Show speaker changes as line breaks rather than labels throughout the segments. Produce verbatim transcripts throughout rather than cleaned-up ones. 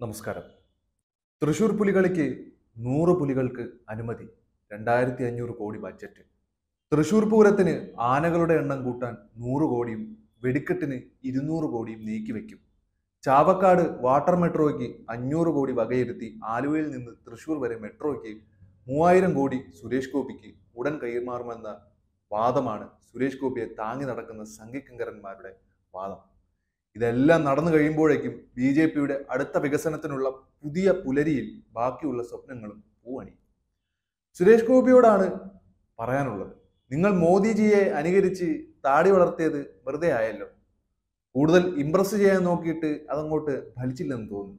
നമസ്കാരം. തൃശൂർ പുലികളിക്ക് നൂറ് പുലികൾക്ക് അനുമതി. രണ്ടായിരത്തി അഞ്ഞൂറ് കോടി ബഡ്ജറ്റ്. തൃശൂർ പൂരത്തിന് ആനകളുടെ എണ്ണം കൂട്ടാൻ നൂറ് കോടിയും വെടിക്കെട്ടിന് ഇരുന്നൂറ് കോടിയും നീക്കിവെക്കും. ചാവക്കാട് വാട്ടർ മെട്രോയ്ക്ക് അഞ്ഞൂറ് കോടി വകയിരുത്തി ആലുവയിൽ നിന്ന് തൃശൂർ വരെ മെട്രോയ്ക്ക് മൂവായിരം കോടി സുരേഷ് ഗോപിക്ക് ഉടൻ കൈമാറുമെന്ന വാദമാണ് സുരേഷ് ഗോപിയെ താങ്ങി നടക്കുന്ന സംഘിക്കങ്കരന്മാരുടെ വാദം. ഇതെല്ലാം നടന്നു കഴിയുമ്പോഴേക്കും ബി ജെ പിയുടെ അടുത്ത വികസനത്തിനുള്ള പുതിയ പുലരിയിൽ ബാക്കിയുള്ള സ്വപ്നങ്ങളും പൂവണി. സുരേഷ് ഗോപിയോടാണ് പറയാനുള്ളത്, നിങ്ങൾ മോദിജിയെ അനുകരിച്ച് താടി വളർത്തിയത് വെറുതെ ആയല്ലോ. കൂടുതൽ ഇംപ്രസ് ചെയ്യാൻ നോക്കിയിട്ട് അതങ്ങോട്ട് ഫലിച്ചില്ലെന്ന് തോന്നുന്നു.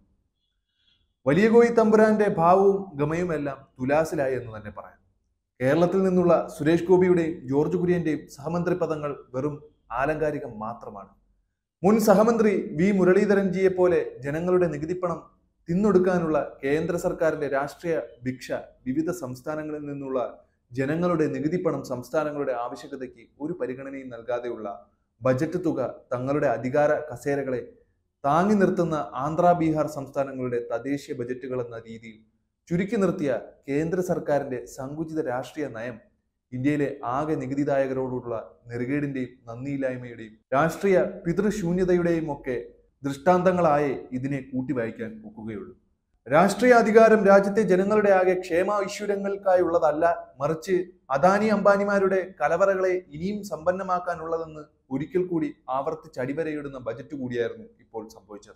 വലിയ കോയി തമ്പുരാന്റെ ഭാവവും ഗമയുമെല്ലാം തുലാസിലായി എന്ന് തന്നെ പറയാം. കേരളത്തിൽ നിന്നുള്ള സുരേഷ് ഗോപിയുടെയും ജോർജ് കുര്യന്റെയും സഹമന്ത്രി പദങ്ങൾ വെറും ആലങ്കാരികം മാത്രമാണ്. മുൻ സഹമന്ത്രി വി മുരളീധരൻജിയെ പോലെ ജനങ്ങളുടെ നികുതിപ്പണം തിന്നൊടുക്കാനുള്ള കേന്ദ്ര സർക്കാരിന്റെ രാഷ്ട്രീയ ഭിക്ഷ വിവിധ സംസ്ഥാനങ്ങളിൽ നിന്നുള്ള ജനങ്ങളുടെ നികുതിപ്പണം സംസ്ഥാനങ്ങളുടെ ആവശ്യകതയ്ക്ക് ഒരു പരിഗണനയും നൽകാതെയുള്ള ബജറ്റ് തുക തങ്ങളുടെ അധികാര കസേരകളെ താങ്ങി നിർത്തുന്ന ആന്ധ്ര ബീഹാർ സംസ്ഥാനങ്ങളുടെ തദ്ദേശീയ ബജറ്റുകൾ എന്ന രീതിയിൽ ചുരുക്കി നിർത്തിയ കേന്ദ്ര സർക്കാരിന്റെ സങ്കുചിത രാഷ്ട്രീയ നയം ഇന്ത്യയിലെ ആകെ നികുതിദായകരോടുള്ള നെറുകേടിന്റെയും നന്ദിയില്ലായ്മയുടെയും രാഷ്ട്രീയ പിതൃശൂന്യതയുടെയും ഒക്കെ ദൃഷ്ടാന്തങ്ങളായേ ഇതിനെ കൂട്ടി വായിക്കാൻ ഒക്കുകയുള്ളൂ. രാഷ്ട്രീയ അധികാരം രാജ്യത്തെ ജനങ്ങളുടെ ആകെ ക്ഷേമ ഐശ്വര്യങ്ങൾക്കായുള്ളതല്ല, മറിച്ച് അദാനി അംബാനിമാരുടെ കലവറകളെ ഇനിയും സമ്പന്നമാക്കാനുള്ളതെന്ന് ഒരിക്കൽ കൂടി ആവർത്തിച്ച് അടിവരയിടുന്ന ബജറ്റ് കൂടിയായിരുന്നു ഇപ്പോൾ സംഭവിച്ചത്.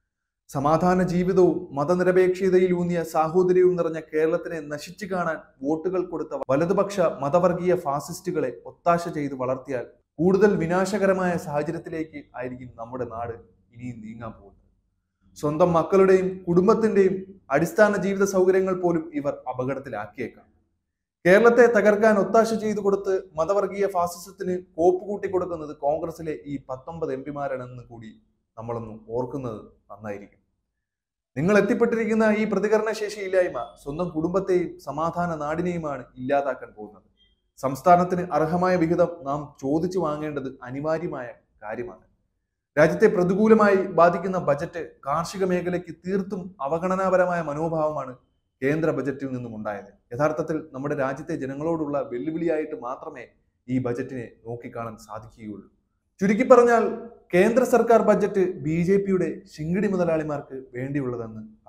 സമാധാന ജീവിതവും മതനിരപേക്ഷതയിലൂന്നിയ സാഹോദര്യവും നിറഞ്ഞ കേരളത്തിനെ നശിച്ചു കാണാൻ വോട്ടുകൾ കൊടുത്ത വലതുപക്ഷ മതവർഗീയ ഫാസിസ്റ്റുകളെ ഒത്താശ ചെയ്ത് വളർത്തിയാൽ കൂടുതൽ വിനാശകരമായ സാഹചര്യത്തിലേക്ക് ആയിരിക്കും നമ്മുടെ നാട് ഇനിയും നീങ്ങാൻ പോകുന്നത്. സ്വന്തം മക്കളുടെയും കുടുംബത്തിന്റെയും അടിസ്ഥാന ജീവിത സൗകര്യങ്ങൾ പോലും ഇവർ അപകടത്തിലാക്കിയേക്കാം. കേരളത്തെ തകർക്കാൻ ഒത്താശ ചെയ്തു കൊടുത്ത് മതവർഗീയ ഫാസിസത്തിന് കോപ്പ് കൂട്ടി കൊടുക്കുന്നത് കോൺഗ്രസിലെ ഈ പത്തൊമ്പത് എം പിമാരാണെന്ന് കൂടി നമ്മളൊന്ന് ഓർക്കുന്നത് നന്നായിരിക്കും. നിങ്ങൾ എത്തിപ്പെട്ടിരിക്കുന്ന ഈ പ്രതികരണ ശേഷി ഇല്ലായ്മ സ്വന്തം കുടുംബത്തെയും സമാധാന നാടിനെയുമാണ് ഇല്ലാതാക്കാൻ പോകുന്നത്. സംസ്ഥാനത്തിന് അർഹമായ വിഹിതം നാം ചോദിച്ചു വാങ്ങേണ്ടത് അനിവാര്യമായ കാര്യമാണ്. രാജ്യത്തെ പ്രതികൂലമായി ബാധിക്കുന്ന ബജറ്റ് കാർഷിക മേഖലയ്ക്ക് തീർത്തും അവഗണനാപരമായ മനോഭാവമാണ് കേന്ദ്ര ബജറ്റിൽ നിന്നും ഉണ്ടായത്. യഥാർത്ഥത്തിൽ നമ്മുടെ രാജ്യത്തെ ജനങ്ങളോടുള്ള വെല്ലുവിളിയായിട്ട് മാത്രമേ ഈ ബജറ്റിനെ നോക്കിക്കാണാൻ സാധിക്കുകയുള്ളൂ. ചുരുക്കി പറഞ്ഞാൽ കേന്ദ്ര സർക്കാർ ബജറ്റ് ബി ജെ പിയുടെ ശിങ്കിടി മുതലാളിമാർക്ക് വേണ്ടിയുള്ളതെന്ന്